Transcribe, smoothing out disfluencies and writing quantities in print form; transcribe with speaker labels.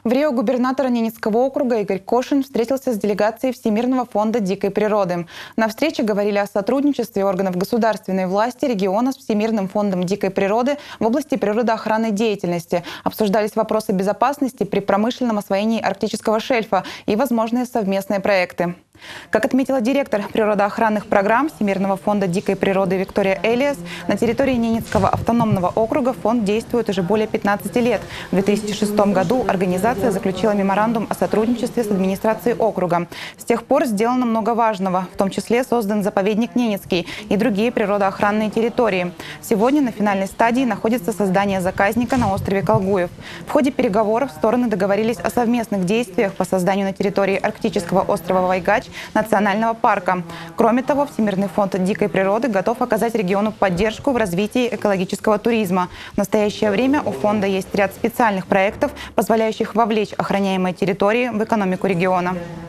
Speaker 1: В Рио губернатор Ненецкого округа Игорь Кошин встретился с делегацией Всемирного фонда дикой природы. На встрече говорили о сотрудничестве органов государственной власти региона с Всемирным фондом дикой природы в области природоохранной деятельности. Обсуждались вопросы безопасности при промышленном освоении арктического шельфа и возможные совместные проекты. Как отметила директор природоохранных программ Всемирного фонда дикой природы Виктория Элиас, на территории Ненецкого автономного округа фонд действует уже более 15 лет. В 2006 году организация заключила меморандум о сотрудничестве с администрацией округа. С тех пор сделано много важного, в том числе создан заповедник Ненецкий и другие природоохранные территории. Сегодня на финальной стадии находится создание заказника на острове Колгуев. В ходе переговоров стороны договорились о совместных действиях по созданию на территории арктического острова Вайгач национального парка. Кроме того, Всемирный фонд дикой природы готов оказать региону поддержку в развитии экологического туризма. В настоящее время у фонда есть ряд специальных проектов, позволяющих вовлечь охраняемые территории в экономику региона.